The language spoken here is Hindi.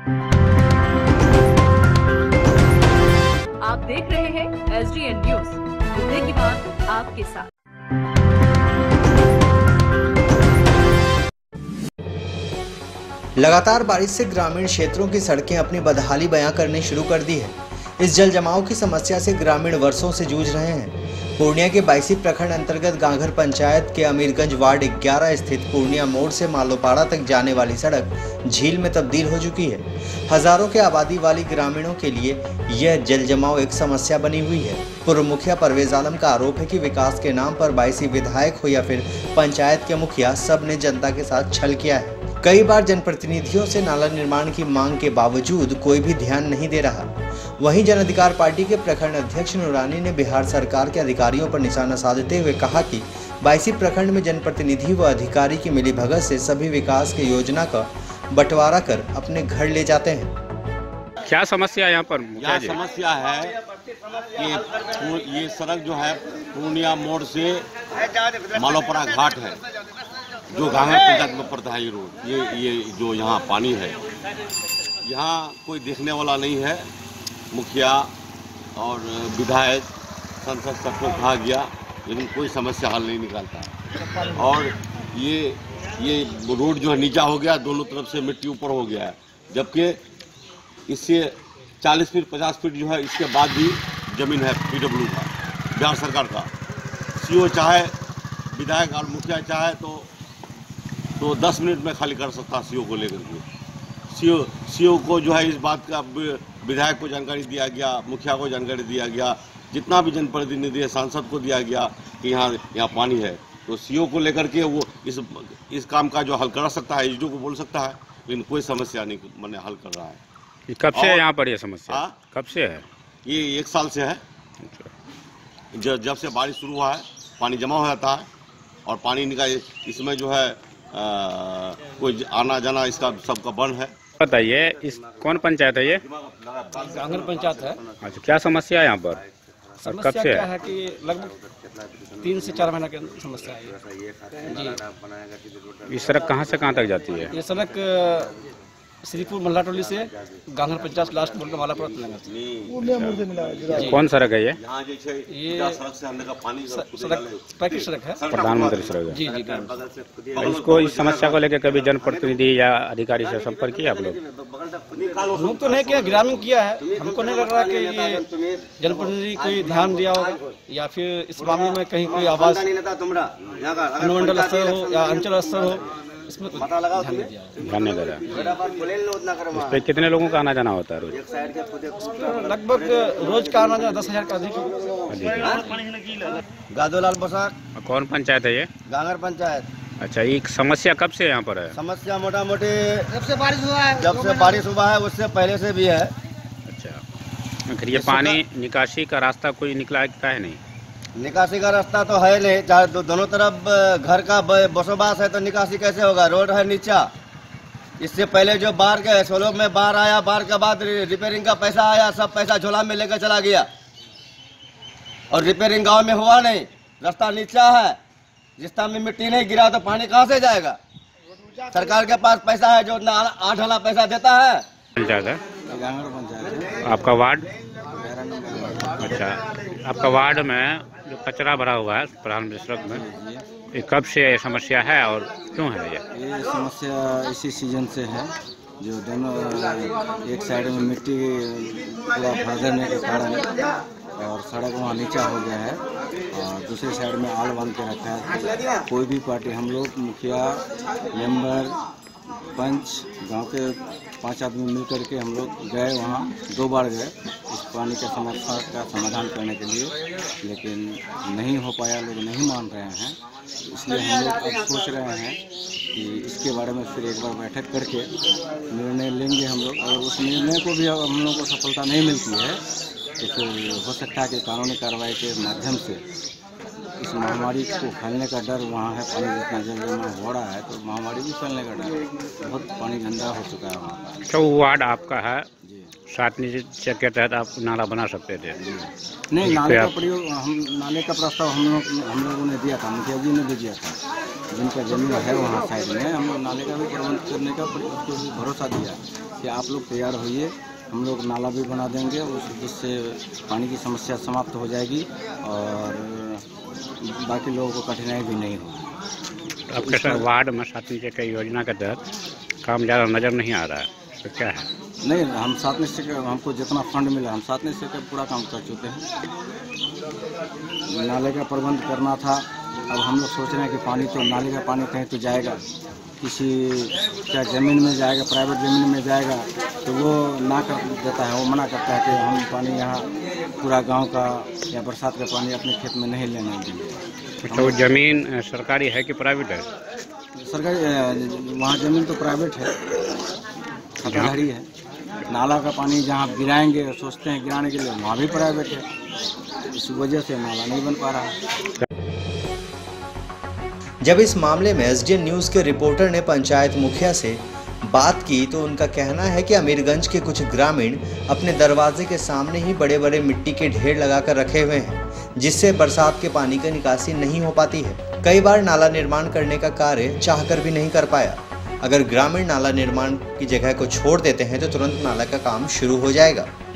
आप देख रहे हैं SDN न्यूज, मुद्दे की बात आपके साथ। लगातार बारिश से ग्रामीण क्षेत्रों की सड़कें अपनी बदहाली बयां करने शुरू कर दी है। इस जल जमाव की समस्या से ग्रामीण वर्षों से जूझ रहे हैं। पूर्णिया के बायसी प्रखंड अंतर्गत गांघर पंचायत के अमीरगंज वार्ड 11 स्थित पूर्णिया मोड़ से मालोपाड़ा तक जाने वाली सड़क झील में तब्दील हो चुकी है। हजारों के आबादी वाली ग्रामीणों के लिए यह जल जमाव एक समस्या बनी हुई है। पूर्व मुखिया परवेज आलम का आरोप है कि विकास के नाम पर बायसी विधायक हो या फिर पंचायत के मुखिया, सब ने जनता के साथ छल किया है। कई बार जनप्रतिनिधियों से नाला निर्माण की मांग के बावजूद कोई भी ध्यान नहीं दे रहा। वहीं जन अधिकार पार्टी के प्रखंड अध्यक्ष नूरानी ने बिहार सरकार के अधिकारियों पर निशाना साधते हुए कहा कि बायसी प्रखंड में जनप्रतिनिधि व अधिकारी की मिलीभगत से सभी विकास की योजना का बंटवारा कर अपने घर ले जाते हैं। क्या समस्या यहाँ पर? यहाँ समस्या है कि ये सड़क जो है पूर्णिया मोड़ से मालोपाड़ा घाट है, जो गांघर पंचायत में पड़ता है। ये रोड, ये जो यहाँ पानी है, यहाँ कोई देखने वाला नहीं है। मुखिया और विधायक, संसद सबको कहा गया, लेकिन कोई समस्या हल नहीं निकालता है। और ये रोड जो है नीचा हो गया, दोनों तरफ से मिट्टी ऊपर हो गया है, जबकि इससे 40 फीट 50 फीट जो है इसके बाद भी जमीन है PW का, बिहार सरकार का। CO चाहे, विधायक और मुखिया चाहे तो 10 मिनट में खाली कर सकता CO को लेकर के। CO को जो है इस बात का विधायक को जानकारी दिया गया, मुखिया को जानकारी दिया गया, जितना भी जनप्रतिनिधि है सांसद को दिया गया कि यहाँ पानी है। तो CO को लेकर के वो इस काम का जो हल कर सकता है, SDO को बोल सकता है, लेकिन कोई समस्या नहीं मैंने हल कर रहा है। कब से यहाँ पर ये समस्या? कब से है? ये 1 साल से है। जब से बारिश शुरू हुआ है, पानी जमा हो जाता है और पानी निकाल, इसमें जो है कोई आना जाना इसका सबका बंद है। बताइए, इस कौन पंचायत है ये? गांघर पंचायत है। अच्छा, क्या समस्या है यहाँ पर? समस्या कब से क्या है कि लगभग 3 से 4 महीना की समस्या है जी। ये सड़क कहाँ से कहाँ तक जाती है? ये सड़क श्रीपुर मल्ला टोली से गांघर पंचायत लास्ट बोल के मालापुरा कौन सड़क है ये? सड़क पैकेज सड़क है, प्रधानमंत्री सड़क है। जी जी। इसको, इस समस्या को लेकर कभी जनप्रतिनिधि या अधिकारी से संपर्क किया आप लोग? हम लोग तो नहीं किया, ग्रामीण किया है। हमको नहीं लग रहा कि ये जनप्रतिनिधि कोई ध्यान दिया होगा या फिर इस मामले में कहीं कोई आवाज अनुमंडल स्तर हो या अंचल स्तर हो, इसमें ध्यान नहीं दे रहा। इस पे कितने लोगों का आना जाना होता है रोज? लगभग रोज का आना जाना 10,000 का अधिक। गादोलाल बसाक। कौन पंचायत है ये? गांघर पंचायत। अच्छा, ये समस्या कब से यहाँ पर है? समस्या मोटा मोटी जब से बारिश हुआ है उससे पहले से भी है। अच्छा, फिर ये पानी निकासी का रास्ता कोई निकला है नहीं? निकासी का रास्ता तो है नहीं, चाहे दोनों तरफ घर का बसोबास है तो निकासी कैसे होगा? रोड है नीचा। इससे पहले जो बाढ़ के 16 में बाढ़ आया, बाढ़ के बाद रिपेयरिंग का पैसा आया, सब पैसा झोला में लेकर चला गया और रिपेयरिंग गांव में हुआ नहीं। रास्ता नीचा है, जिस में मिट्टी नहीं गिरा तो पानी कहाँ से जाएगा? सरकार के पास पैसा है जो 8 आना पैसा देता है। पंचायत है? आपका वार्ड? अच्छा, आपका वार्ड में जो कचरा भरा हुआ है प्रधानमंत्री सड़क में, ये कब से समस्या है और क्यों है ये समस्या? इसी सीजन से है, जो दोनों एक साइड में मिट्टी पूरा भर देने के कारण और सड़क वहाँ नीचा हो गया है और दूसरी साइड में आल बांध के रखा है। कोई भी पार्टी, हम लोग मुखिया, मेंबर, पंच, गांव के 5 आदमी मिल करके हम लोग गए वहाँ, 2 बार गए इस पानी का समस्या का समाधान करने के लिए, लेकिन नहीं हो पाया, लोग नहीं मान रहे हैं। इसलिए हम लोग अब सोच रहे हैं कि इसके बारे में फिर एक बार बैठक करके निर्णय लेंगे हम लोग। और उस निर्णय को भी हम लोग को सफलता नहीं मिलती है तो फिर हो सकता है कि कानूनी कार्रवाई के माध्यम से इस महामारी को फैलने का डर वहाँ है। पानी जितना जल जमा हो रहा है तो महामारी भी फैलने का डर है। बहुत पानी गंदा हो चुका है वहाँ। तो वार्ड आपका है, 7 निजी के तहत आप नाला बना सकते थे? नहीं, नाले का प्रयोग, हम नाले का प्रस्ताव हम लोगों ने दिया था, मुखिया जी ने भी दिया था। जिनका जमीन है वहाँ साइड में, हम लोग नाले का भी प्रबंध करने का भरोसा दिया। कि आप लोग तैयार होइए, हम लोग नाला भी बना देंगे जिससे पानी की समस्या समाप्त हो जाएगी और बाकी लोगों को कठिनाई भी नहीं होगी। आपके सर वार्ड में 7 निश्चय की योजना के तहत काम ज़्यादा नज़र नहीं आ रहा है, तो क्या है? नहीं, हम 7 निश्चय का हमको जितना फंड मिला हम 7 निश्चय का पूरा काम कर चुके हैं। नाले का प्रबंध करना था, अब हम लोग सोच रहे हैं कि पानी तो नाले का पानी कहीं तो जाएगा, किसी क्या ज़मीन में जाएगा, प्राइवेट ज़मीन में जाएगा, तो वो ना कर देता है, वो मना करता है कि हम पानी यहाँ पूरा गांव का या बरसात का पानी अपने खेत में नहीं लेने देंगे। तो वो ज़मीन सरकारी है कि प्राइवेट है? सरकारी वहाँ ज़मीन तो प्राइवेट है, खतरधारी है। नाला का पानी जहाँ गिराएंगे सोचते हैं गिराने के लिए, वहाँ भी प्राइवेट है, इस वजह से नाला नहीं बन पा रहा है। जब इस मामले में एसडीएन न्यूज़ के रिपोर्टर ने पंचायत मुखिया से बात की तो उनका कहना है कि अमीरगंज के कुछ ग्रामीण अपने दरवाजे के सामने ही बड़े बड़े मिट्टी के ढेर लगाकर रखे हुए हैं, जिससे बरसात के पानी की निकासी नहीं हो पाती है। कई बार नाला निर्माण करने का कार्य चाहकर भी नहीं कर पाया। अगर ग्रामीण नाला निर्माण की जगह को छोड़ देते हैं तो तुरंत नाला का काम शुरू हो जाएगा।